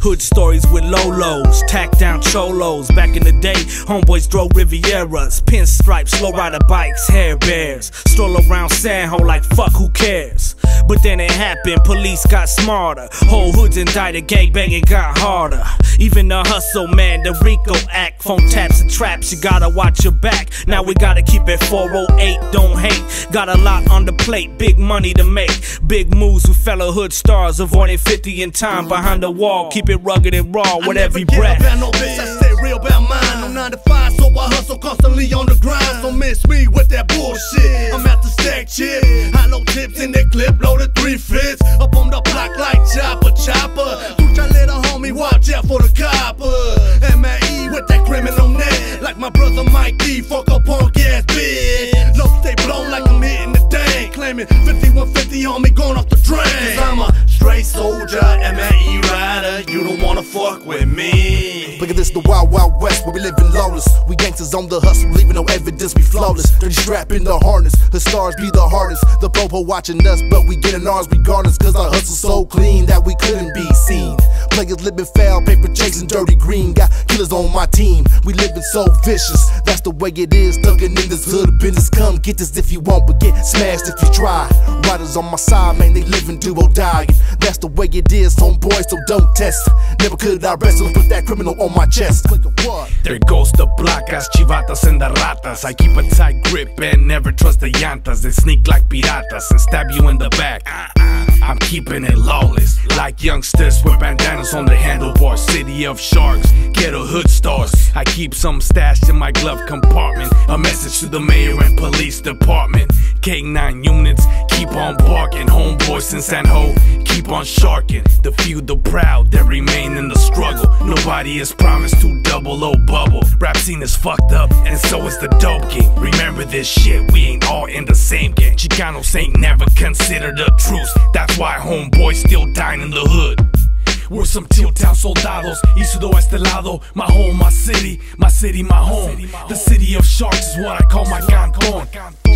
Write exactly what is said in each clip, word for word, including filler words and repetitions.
Hood stories with Lolos, tack down cholos. Back in the day, homeboys drove Rivieras, pinstripes, lowrider bikes, hair bears. Stroll around San Ho like fuck, who cares? But then it happened, police got smarter. Whole hoods indicted, gangbanging got harder. Even the hustle, man, the Rico Act. Phone taps and traps, you gotta watch your back. Now we gotta keep it four oh eight, don't hate. Got a lot on the plate, big money to make. Big moves with fellow hood stars, avoiding fifty in time behind the wall. Keep it rugged and raw with every breath. I never care about no bitch, I stay real about mine. I'm nine to five, so I hustle constantly on the grind. Don't miss me with that bullshit. I'm out to stack chip, hollow tips in that clip, loaded three fifths. Up on the block like chopper, chopper. Ducha little homie, watch out for the copper. M A E with that criminal net, like my brother Mike D, fuck a punk ass bitch. Low stay blown like I'm hitting the dang, claiming fifty-one fifty on me going off the drain. Cause I'm a straight soldier, M A E rider, you don't wanna fuck with me. Look at this, the wild, wild west, where we living lawless. We gangsters on the hustle, leaving no evidence, we flawless. Dirty strap in the harness, the stars be the hardest. The popo watching us, but we getting ours regardless. Cause our hustle so clean that we couldn't be seen. Players living foul, paper chasing dirty green. Got killers on my team, we living so vicious. That's the way it is, thuggin' in this hood business. Come get this if you want, but get smashed if you try. Riders on my side, man, they living do or die. That's the way it is, homeboy, so don't test. Never could I wrestle, put that criminal on my chest. There goes the placas, chivatas and the ratas. I keep a tight grip and never trust the llantas. They sneak like piratas and stab you in the back. I'm keeping it lawless, like youngsters with bandanas on the handlebars. City of sharks, ghetto hood stars. I keep some stashed in my glove compartment. A message to the mayor and police department. K nine units, keep on barking. Homeboys in San Ho, keep on sharking. The few, the proud, that remain in the struggle. Nobody is promised to double O bubble. Rap scene is fucked up, and so is the dope game. Remember this shit, we ain't all in the same game. Chicanos ain't never considered a truce. That's why homeboys still dying in the hood. We're some Tiltown soldados, y sudo este lado. My home, my city, my city, my home. The city of sharks is what I call my canton.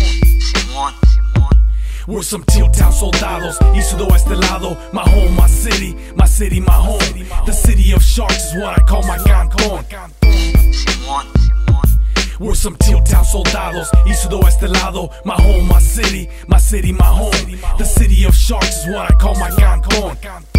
We're some Tiltown soldados, y sudo este lado. My home, my city, my city, my home. The city of sharks is what I call my canton. We're some Tiltown soldados, y sudo este lado. My home, my city, my city, my home. The city of sharks is what I call my canton.